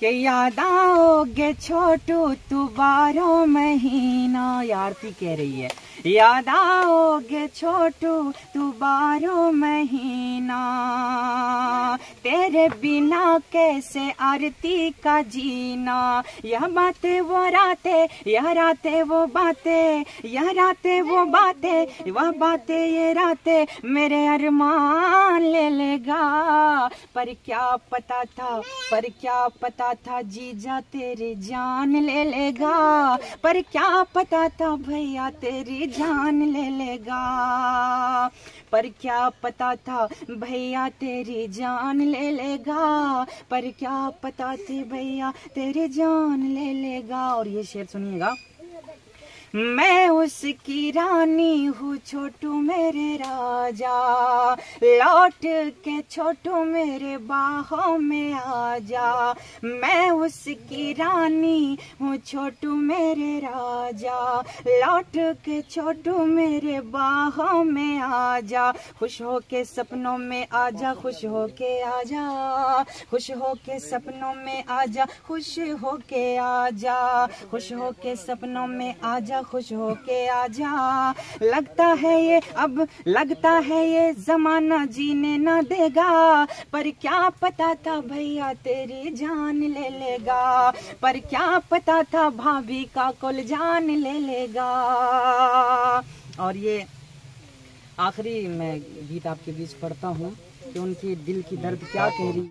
के याद आओगे छोटू तू 12 महीना। आरती कह रही है याद आओगे छोटू तू 12 महीना। तेरे बिना कैसे आरती का जीना। यह बातें वो रातें, यह रातें वो बातें, यह रातें वो बातें, वह बातें ये रातें मेरे अरमान ले लेगा। पर क्या पता था, पर क्या पता था जीजा तेरी जान ले लेगा। पर क्या पता था भैया तेरी जान ले लेगा। पर क्या पता था भैया तेरी जान ले लेगा। पर क्या पता थी भैया तेरी जान ले लेगा। और ये शेर सुनिएगा। मैं उसकी रानी हूँ छोटू मेरे राजा। लौट के छोटू मेरे बाहों में आजा। मैं उसकी रानी हूँ छोटू मेरे राजा। लौट के छोटू मेरे बाहों में आजा। खुश हो के सपनों में आजा, खुश हो के आजा, खुश हो के सपनों में आजा, खुश हो के आजा, खुश हो के सपनों में आजा, खुश हो के आजा। लगता है ये अब, लगता है ये जमाना जीने ना देगा। पर क्या पता था भैया तेरी जान ले लेगा। पर क्या पता था भाभी का कुल जान ले लेगा। और ये आखिरी मैं गीत आपके बीच पढ़ता हूँ कि उनकी दिल की दर्द क्या कह रही।